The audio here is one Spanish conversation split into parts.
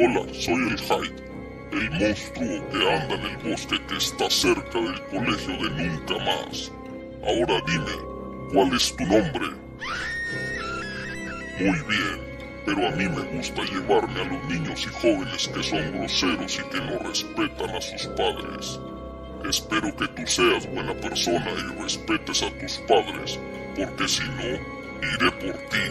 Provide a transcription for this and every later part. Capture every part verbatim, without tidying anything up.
Hola, soy el Hyde, el monstruo que anda en el bosque que está cerca del colegio de Nunca Más. Ahora dime, ¿cuál es tu nombre? Muy bien, pero a mí me gusta llevarme a los niños y jóvenes que son groseros y que no respetan a sus padres. Espero que tú seas buena persona y respetes a tus padres, porque si no, iré por ti.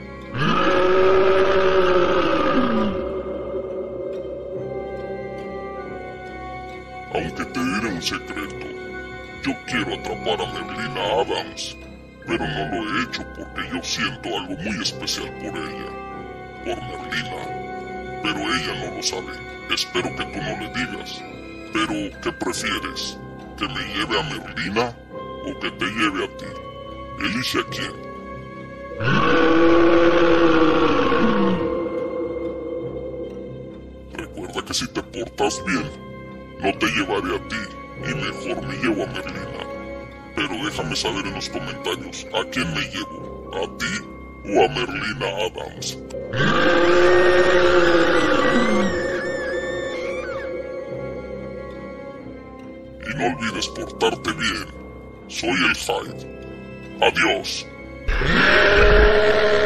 Aunque te diré un secreto, yo quiero atrapar a Merlina Addams, pero no lo he hecho porque yo siento algo muy especial por ella, por Merlina, pero ella no lo sabe. Espero que tú no le digas. Pero, ¿qué prefieres? ¿Que me lleve a Merlina o que te lleve a ti? Elige a quién. Recuerda que si te portas bien, no te llevaré a ti y mejor me llevo a Merlina. Pero déjame saber en los comentarios a quién me llevo, a ti o a Merlina Addams. Y no olvides portarte bien. Soy el Hyde. Adiós.